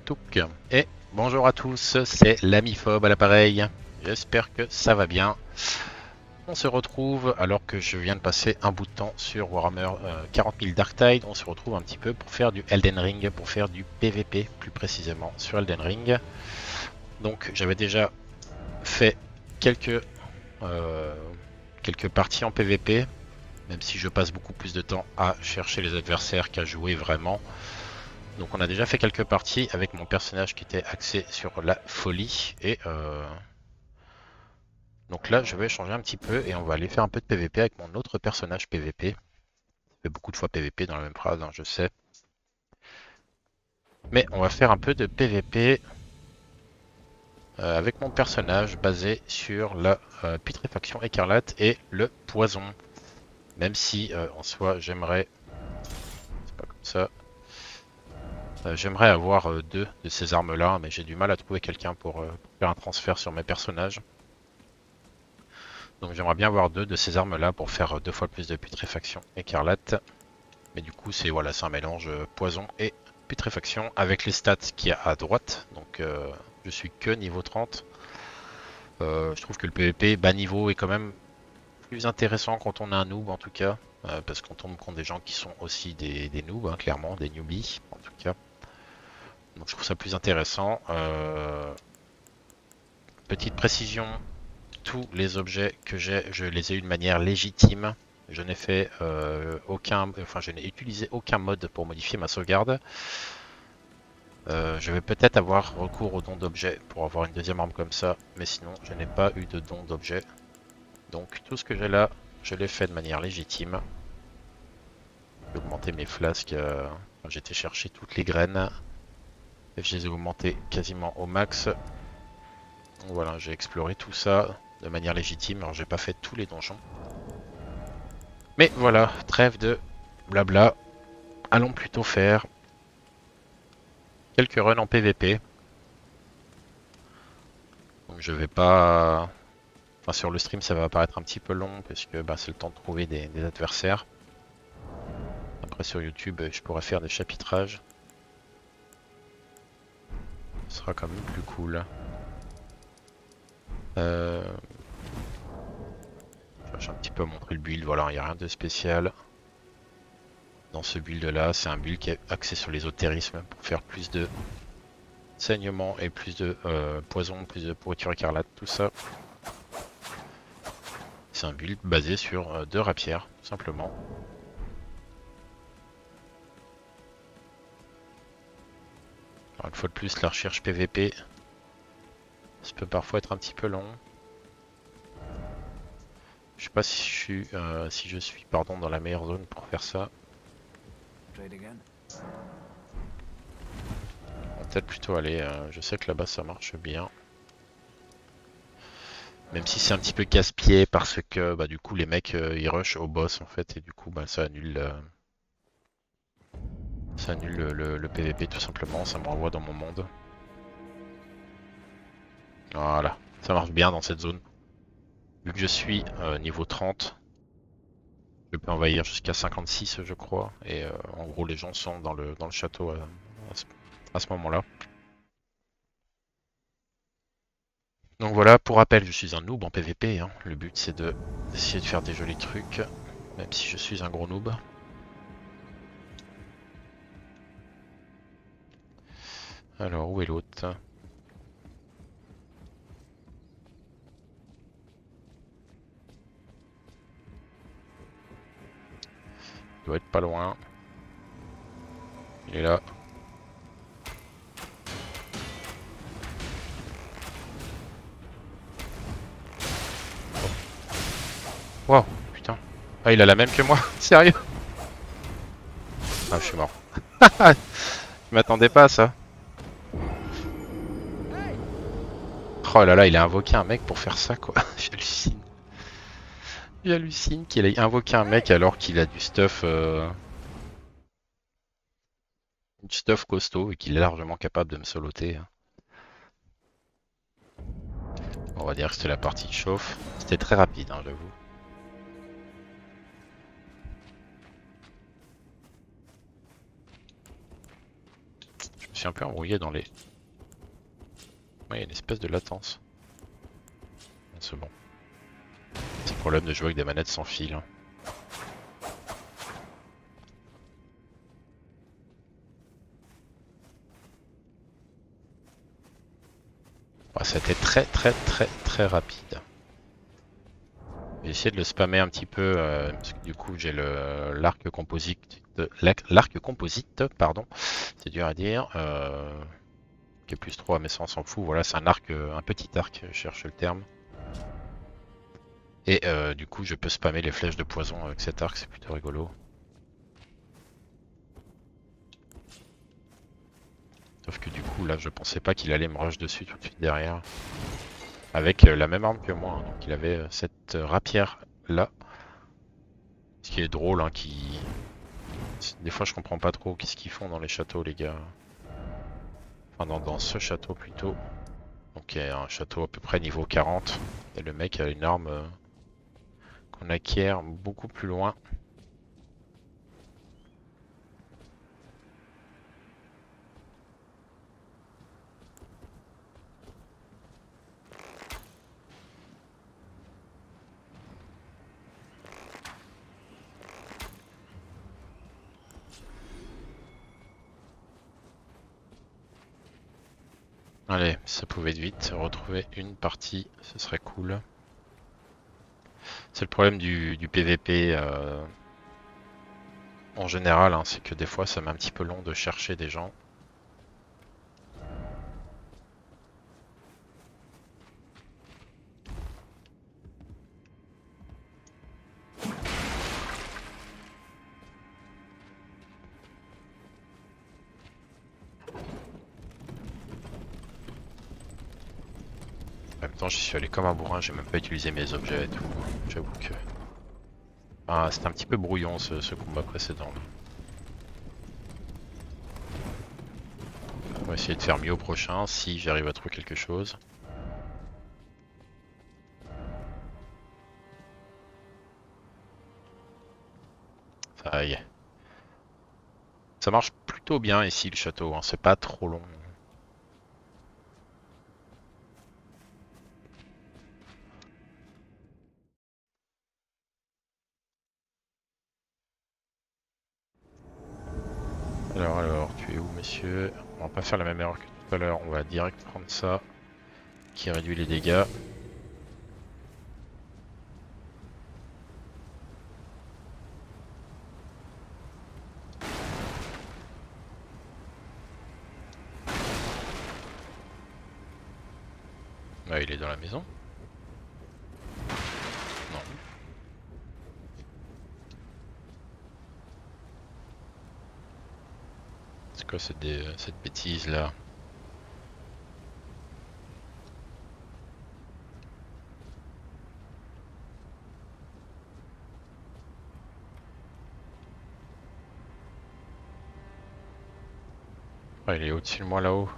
Touk. Et bonjour à tous, c'est l'Amiphobe à l'appareil. J'espère que ça va bien. On se retrouve alors que je viens de passer un bout de temps sur Warhammer 40 000 Darktide. On se retrouve un petit peu pour faire du Elden Ring, pour faire du PVP plus précisément sur Elden Ring. Donc j'avais déjà fait quelques, euh, quelques parties en PVP, même si je passe beaucoup plus de temps à chercher les adversaires qu'à jouer vraiment. Donc on a déjà fait quelques parties avec mon personnage qui était axé sur la folie et donc là je vais changer un petit peu et on va aller faire un peu de PVP avec mon autre personnage PVP. Ça fait beaucoup de fois PVP dans la même phrase, hein, je sais. Mais on va faire un peu de PVP avec mon personnage basé sur la putréfaction écarlate et le poison. Même si en soi j'aimerais... C'est pas comme ça. J'aimerais avoir deux de ces armes là, mais j'ai du mal à trouver quelqu'un pour faire un transfert sur mes personnages. Donc j'aimerais bien avoir deux de ces armes là pour faire deux fois plus de putréfaction écarlate. Mais du coup c'est voilà, c'est un mélange poison et putréfaction avec les stats qu'il y a à droite. Donc je suis que niveau 30. Je trouve que le PvP bas niveau est quand même plus intéressant quand on est un noob en tout cas. Parce qu'on tombe contre des gens qui sont aussi des noobs, hein, clairement, des newbies en tout cas. Donc je trouve ça plus intéressant. Petite précision, tous les objets que j'ai, je les ai eu de manière légitime. Je n'ai fait je n'ai utilisé aucun mode pour modifier ma sauvegarde. Je vais peut-être avoir recours au don d'objet pour avoir une deuxième arme comme ça, mais sinon je n'ai pas eu de don d'objet. Donc tout ce que j'ai là, je l'ai fait de manière légitime. J'ai augmenté mes flasques, j'ai été chercher toutes les graines. Et je les ai augmentées quasiment au max. Donc voilà, j'ai exploré tout ça de manière légitime. Alors j'ai pas fait tous les donjons. Mais voilà, trêve de blabla. Allons plutôt faire quelques runs en PVP. Donc je vais pas... Enfin sur le stream ça va paraître un petit peu long parce que bah, c'est le temps de trouver des adversaires. Après sur YouTube je pourrais faire des chapitrages. Ce sera quand même plus cool. Je vais un petit peu montrer le build, voilà, il n'y a rien de spécial. Dans ce build là, c'est un build qui est axé sur l'ésotérisme pour faire plus de saignement et plus de poison, plus de pourriture écarlate, tout ça. C'est un build basé sur deux rapières, tout simplement. Alors, une fois de plus, la recherche PVP, ça peut parfois être un petit peu long. Je sais pas si je suis pardon, dans la meilleure zone pour faire ça. On va peut-être plutôt aller, je sais que là-bas ça marche bien. Même si c'est un petit peu casse-pied parce que bah, du coup les mecs ils rushent au boss en fait et du coup bah, ça annule, le PVP tout simplement, ça me renvoie dans mon monde. Voilà, ça marche bien dans cette zone. Vu que je suis niveau 30, je peux envahir jusqu'à 56 je crois. Et en gros les gens sont dans le château à ce moment-là. Donc voilà, pour rappel, je suis un noob en PVP. Hein. Le but c'est d'essayer de faire des jolis trucs, même si je suis un gros noob. Alors où est l'autre? Il doit être pas loin. Il est là. Wow, putain. Ah, il a la même que moi, sérieux? Ah, je suis mort. Je m'attendais pas à ça. Oh là là, il a invoqué un mec pour faire ça, quoi. J'hallucine. J'hallucine qu'il ait invoqué un mec alors qu'il a du stuff costaud et qu'il est largement capable de me soloter. Hein. On va dire que c'était la partie de chauffe. C'était très rapide, hein, j'avoue. Je me suis un peu embrouillé dans les... Ouais, il y a une espèce de latence. C'est bon. C'est le problème de jouer avec des manettes sans fil. Hein. Ouais, ça a été très rapide. J'ai essayé de le spammer un petit peu, parce que du coup j'ai l'arc composite, pardon, c'est dur à dire, qui est plus 3 mais ça on s'en fout, voilà c'est un arc, un petit arc, je cherche le terme. Et du coup je peux spammer les flèches de poison avec cet arc, c'est plutôt rigolo. Sauf que du coup là je pensais pas qu'il allait me rush dessus tout de suite derrière. Avec la même arme que moi, hein. Donc il avait cette rapière là. Ce qui est drôle, hein, des fois je comprends pas trop qu'est-ce qu'ils font dans les châteaux les gars. Enfin dans ce château plutôt. Donc il y a un château à peu près niveau 40. Et le mec a une arme qu'on acquiert beaucoup plus loin. Allez, ça pouvait être vite. Retrouver une partie, ce serait cool. C'est le problème du PVP en général, hein, c'est que des fois ça met un petit peu long de chercher des gens. En même temps, j'y suis allé comme un bourrin, j'ai même pas utilisé mes objets et tout. J'avoue que... Ah, c'était un petit peu brouillon ce combat précédent. On va essayer de faire mieux au prochain si j'arrive à trouver quelque chose. Ça y est. Ça marche plutôt bien ici le château, hein. C'est pas trop long. Alors, tu es où monsieur? On va pas faire la même erreur que tout à l'heure, on va direct prendre ça, qui réduit les dégâts. Ah, il est dans la maison? Non. C'est quoi cette bêtise là? Ah, il est au-dessus de moi là-haut.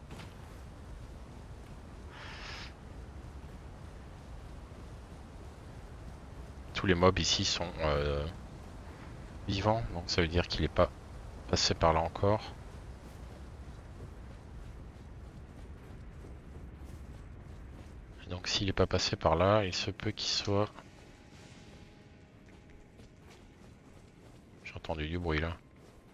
Tous les mobs ici sont vivants, donc ça veut dire qu'il est pas passé par là encore. Et donc s'il est pas passé par là, il se peut qu'il soit... J'ai entendu du bruit là.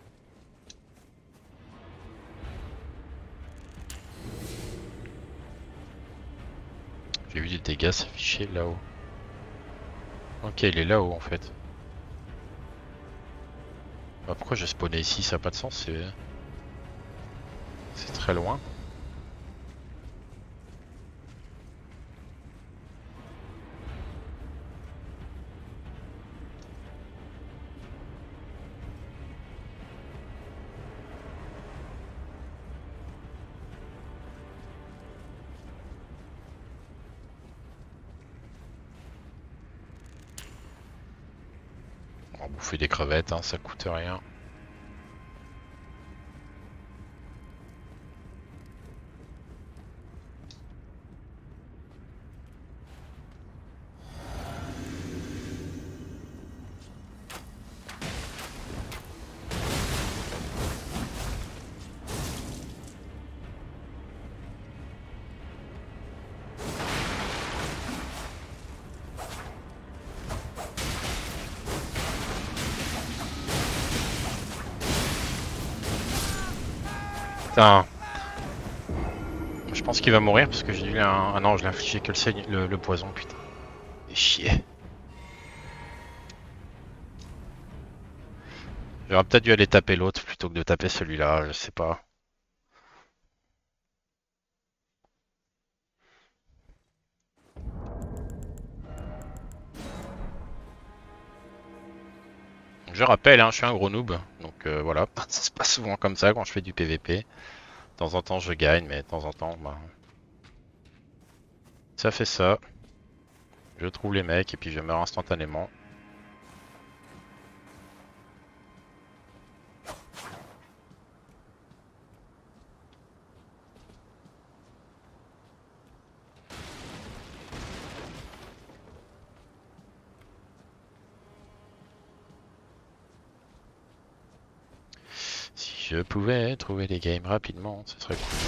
J'ai vu des dégâts s'afficher là-haut. Ok, il est là-haut en fait. Bah, pourquoi j'ai spawné ici? Ça n'a pas de sens, c'est très loin. On va bouffer des crevettes, hein, ça coûte rien. Putain. Je pense qu'il va mourir parce que j'ai dû un... Ah non, je l'ai infligé que le, le poison, putain. Et chier. J'aurais peut-être dû aller taper l'autre plutôt que de taper celui-là, je sais pas. Je rappelle, hein, je suis un gros noob, donc voilà. Ça se passe souvent comme ça quand je fais du PVP. De temps en temps je gagne, mais de temps en temps, bah... Ça fait ça. Je trouve les mecs et puis je meurs instantanément. Si je pouvais trouver les games rapidement, ce serait cool.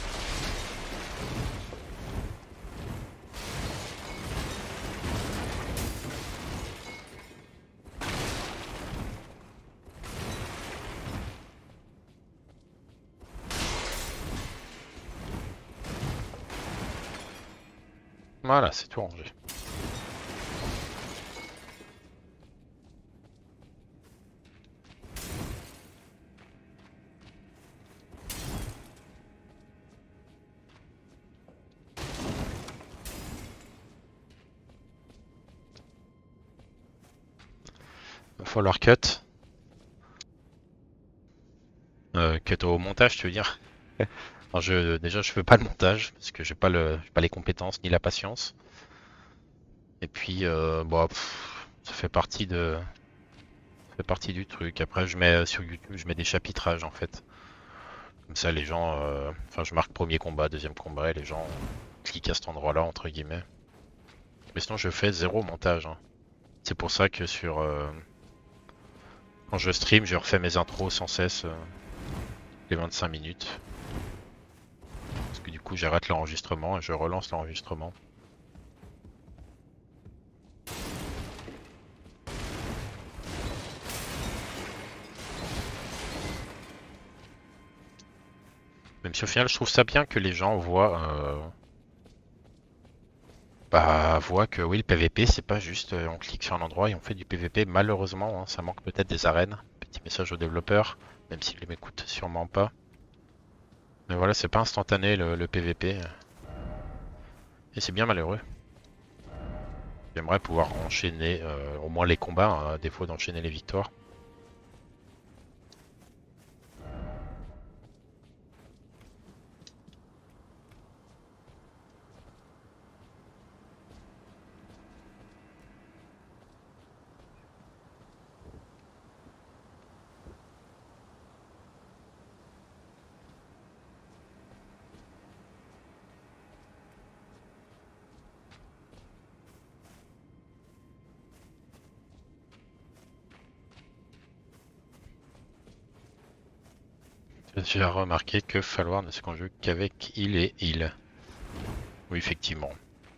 Voilà, c'est tout rangé. Va falloir cut. Cut au montage, tu veux dire? Alors déjà, je fais pas le montage parce que j'ai pas les compétences ni la patience. Et puis, bon, ça fait partie ça fait partie du truc. Après, je mets sur YouTube, je mets des chapitrages en fait. Comme ça, les gens, enfin, je marque premier combat, deuxième combat, et les gens cliquent à cet endroit-là entre guillemets. Mais sinon, je fais zéro montage, hein. C'est pour ça que quand je stream, je refais mes intros sans cesse les 25 minutes. Parce que du coup, j'arrête l'enregistrement et je relance l'enregistrement. Même si au final, je trouve ça bien que les gens voient que oui, le PVP, c'est pas juste on clique sur un endroit et on fait du PVP. Malheureusement, hein, ça manque peut-être des arènes. Petit message aux développeurs, même s'ils ne m'écoutent sûrement pas. Mais voilà, c'est pas instantané le PVP. Et c'est bien malheureux. J'aimerais pouvoir enchaîner au moins les combats, hein, à défaut d'enchaîner les victoires. J'ai remarqué que falloir ne se conjugue qu'avec il et il. Oui, effectivement.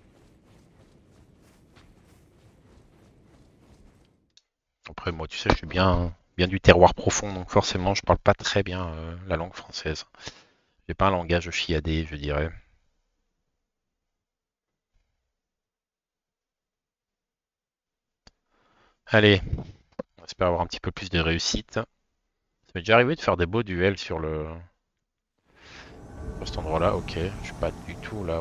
Après, moi, tu sais, je suis bien du terroir profond, donc forcément, je parle pas très bien la langue française. J'ai pas un langage chiadé, je dirais. Allez, on espère avoir un petit peu plus de réussite. Ça m'est déjà arrivé de faire des beaux duels sur cet endroit-là. Ok, je suis pas du tout là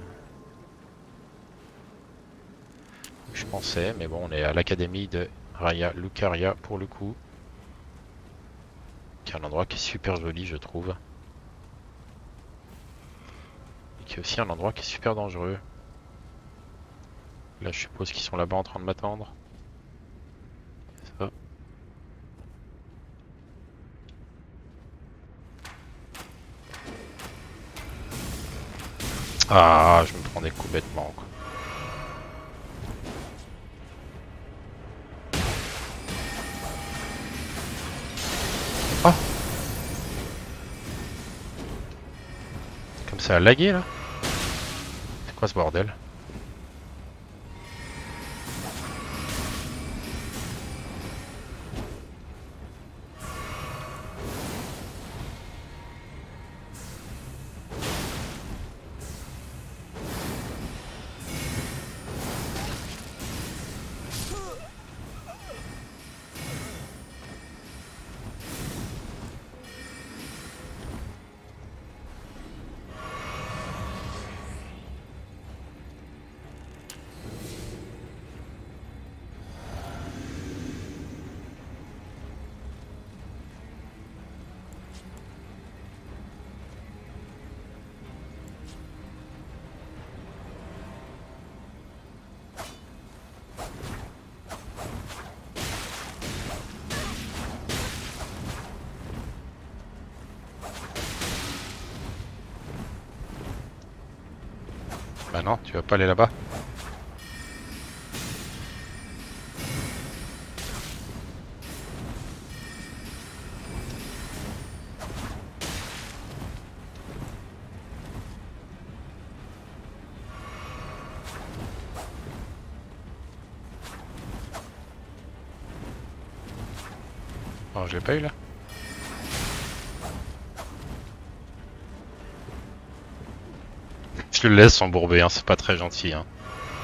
où je pensais, mais bon, on est à l'académie de Raya Lucaria pour le coup, qui est un endroit qui est super joli, je trouve, et qui est aussi un endroit qui est super dangereux. Là, je suppose qu'ils sont là-bas en train de m'attendre. C'est ça. Ah, je me prends des coups bêtement, quoi. Ah, comme ça a lagué là. C'est quoi ce bordel? Bah non, tu vas pas aller là-bas. Oh, je l'ai pas eu là. Je le laisse s'embourber, hein, c'est pas très gentil. Hein.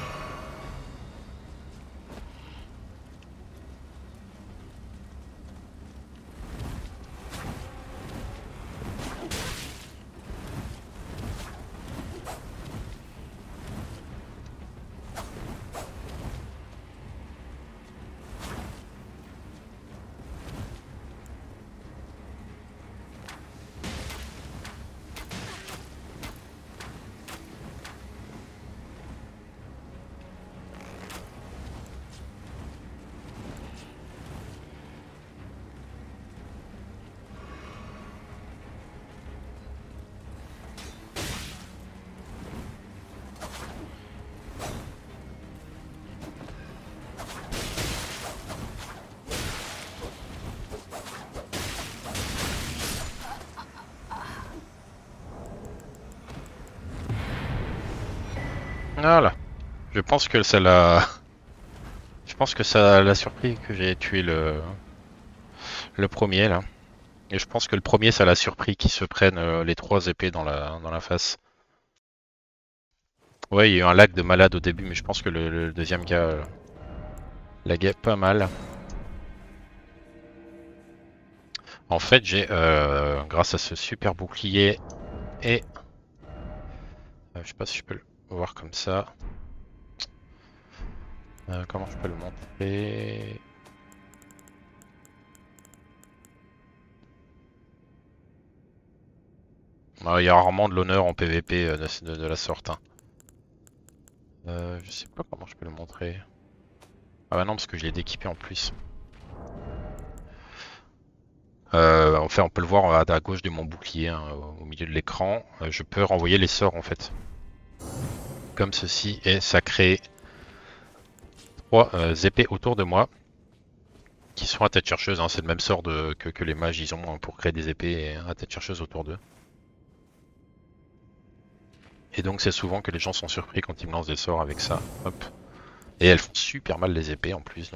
Voilà. Je pense que ça l'a. Je pense que ça l'a surpris que j'ai tué le premier là. Et je pense que le premier ça l'a surpris qu'ils se prennent les 3 épées dans la face. Ouais, il y a eu un lag de malade au début, mais je pense que le deuxième gars laguait pas mal. En fait, j'ai, grâce à ce super bouclier et... je sais pas si je peux le voir comme ça. Comment je peux le montrer? Il y a rarement de l'honneur en PVP de la sorte. Hein. Je sais pas comment je peux le montrer. Ah bah non, parce que je l'ai déquipé en plus. En fait, on peut le voir à gauche de mon bouclier, hein, au milieu de l'écran. Je peux renvoyer les sorts en fait. Comme ceci, et ça crée 3 épées autour de moi. Qui sont à tête chercheuse, hein. C'est le même sort que les mages ils ont pour créer des épées à tête chercheuse autour d'eux. Et donc c'est souvent que les gens sont surpris quand ils me lancent des sorts avec ça. Hop. Et elles font super mal les épées en plus.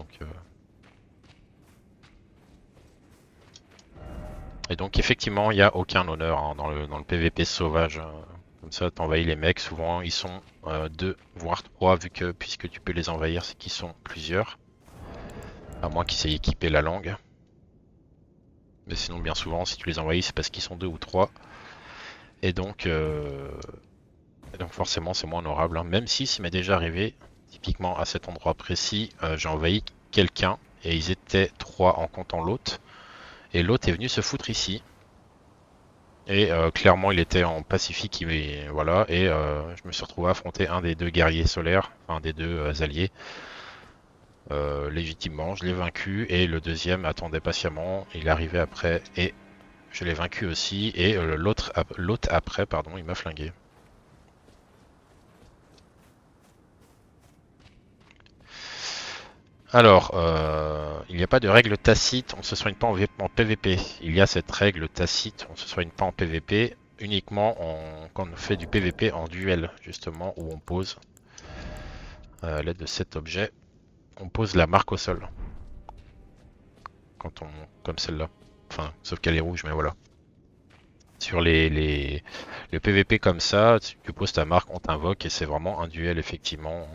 Et donc effectivement il n'y a aucun honneur hein, dans le PVP sauvage. Comme ça t'envahis les mecs, souvent ils sont 2 voire 3 puisque tu peux les envahir, c'est qu'ils sont plusieurs. À moins qu'ils aient équipé la langue. Mais sinon bien souvent si tu les envahis c'est parce qu'ils sont 2 ou 3. Et donc forcément c'est moins honorable, hein. Même si ça m'est déjà arrivé, typiquement à cet endroit précis, j'ai envahi quelqu'un et ils étaient 3 en comptant l'autre. Et l'autre est venu se foutre ici. Et clairement il était en pacifique, voilà, et je me suis retrouvé à affronter un des 2 guerriers solaires, un des 2 alliés. Légitimement, je l'ai vaincu et le deuxième attendait patiemment, il arrivait après et je l'ai vaincu aussi et l'autre après, pardon, il m'a flingué. Alors, il n'y a pas de règle tacite, on se soigne pas en PVP. Il y a cette règle tacite, on se soigne pas en PVP, uniquement quand on fait du PVP en duel, justement, où on pose, à l'aide de cet objet, on pose la marque au sol. Quand on, comme celle-là. Enfin, sauf qu'elle est rouge, mais voilà. Sur le PVP comme ça, tu poses ta marque, on t'invoque, et c'est vraiment un duel, effectivement.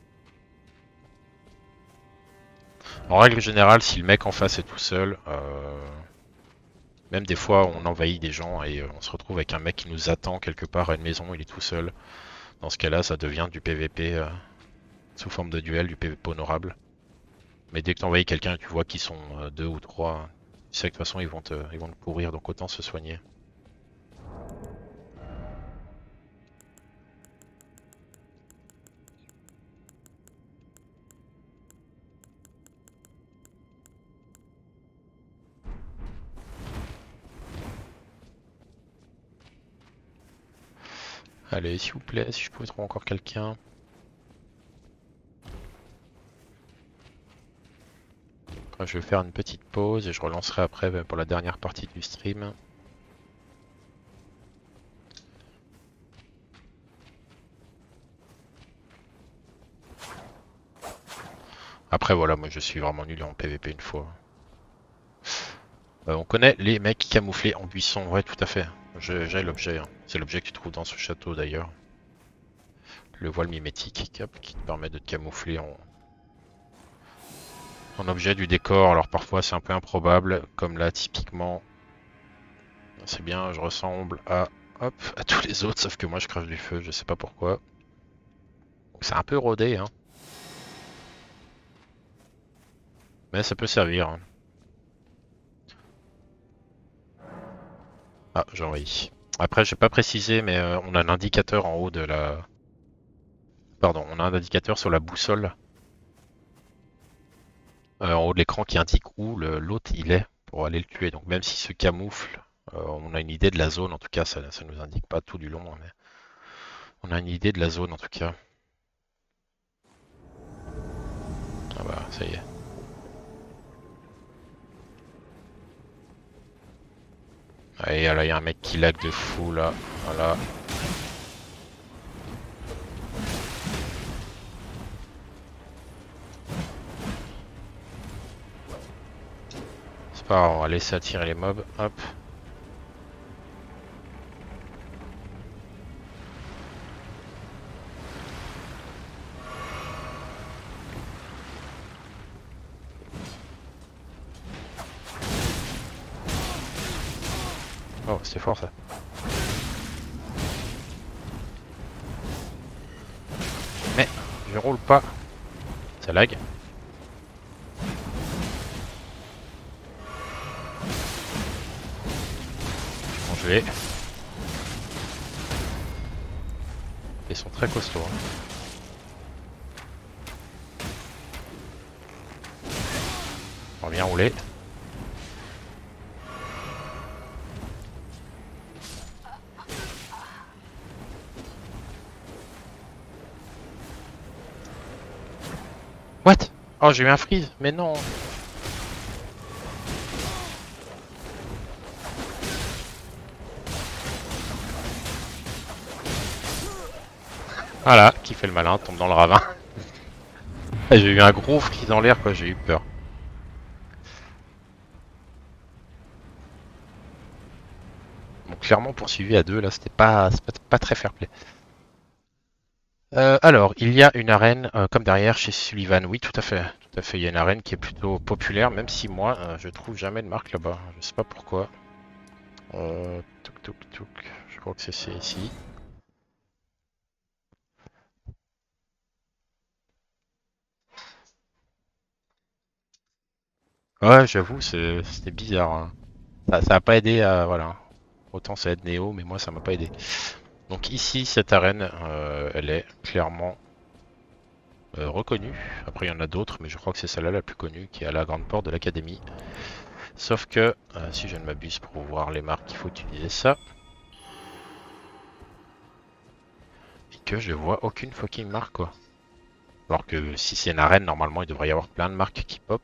En règle générale, si le mec en face est tout seul, même des fois on envahit des gens et on se retrouve avec un mec qui nous attend quelque part à une maison, il est tout seul. Dans ce cas-là, ça devient du PVP sous forme de duel, du PVP honorable. Mais dès que tu envahis quelqu'un et tu vois qu'ils sont 2 ou 3, tu sais que de toute façon ils vont te pourrir, donc autant se soigner. Allez, s'il vous plaît, si je pouvais trouver encore quelqu'un. Je vais faire une petite pause et je relancerai après pour la dernière partie du stream. Après voilà, moi je suis vraiment nul en PVP une fois. On connaît les mecs camouflés en buisson, ouais tout à fait. J'ai l'objet, hein. C'est l'objet que tu trouves dans ce château d'ailleurs. Le voile mimétique qui te permet de te camoufler en objet du décor. Alors parfois c'est un peu improbable, comme là typiquement. C'est bien, je ressemble à, hop, à tous les autres, sauf que moi je crache du feu, je sais pas pourquoi. C'est un peu rodé, hein. Mais ça peut servir, hein. Ah, j'ai envahi. Après, j'ai pas précisé, mais on a un indicateur en haut de la... Pardon, on a un indicateur sur la boussole. En haut de l'écran qui indique où l'autre il est pour aller le tuer. Donc même s'il se camoufle, on a une idée de la zone. En tout cas, ça nous indique pas tout du long, hein, mais on a une idée de la zone en tout cas. Ah bah, ça y est. Allez, là, il y a un mec qui lag de fou là. Voilà. C'est pas grave, on va laisser attirer les mobs. Hop. Oh, c'était fort ça. Mais je roule pas. Ça lag. Congelé. Ils sont très costauds, hein. On vient rouler. What? Oh, j'ai eu un freeze, mais non. Voilà, qui fait le malin, tombe dans le ravin. J'ai eu un gros freeze dans l'air, quoi, j'ai eu peur. Bon, clairement poursuivi à deux, là, c'est pas très fair play. Alors, il y a une arène comme derrière chez Sullivan. Oui, tout à fait. Tout à fait, il y a une arène qui est plutôt populaire, même si moi, je trouve jamais de marque là-bas. Je sais pas pourquoi. Touk touk touk. Je crois que c'est ici. Ouais, j'avoue, c'était bizarre, hein. Ça a pas aidé à... Voilà. Autant ça aide Néo, mais moi ça m'a pas aidé. Donc ici, cette arène, elle est clairement reconnue. Après, il y en a d'autres, mais je crois que c'est celle-là la plus connue, qui est à la grande porte de l'académie. Sauf que, si je ne m'abuse, pour voir les marques, il faut utiliser ça. Et que je vois aucune fucking marque, quoi. Alors que si c'est une arène, normalement, il devrait y avoir plein de marques qui pop.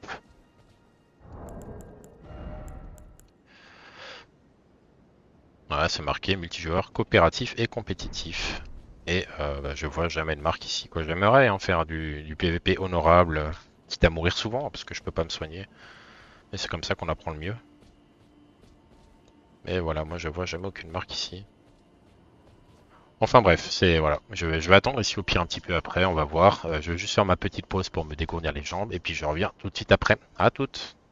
Ouais, c'est marqué multijoueur coopératif et compétitif. Et bah, je vois jamais de marque ici, quoi. J'aimerais en faire du PVP honorable, quitte à mourir souvent, parce que je peux pas me soigner. Mais c'est comme ça qu'on apprend le mieux. Mais voilà, moi je vois jamais aucune marque ici. Enfin bref, c'est voilà. Je vais attendre ici au pire un petit peu après, on va voir. Je vais juste faire ma petite pause pour me dégourdir les jambes et puis je reviens tout de suite après. À toutes.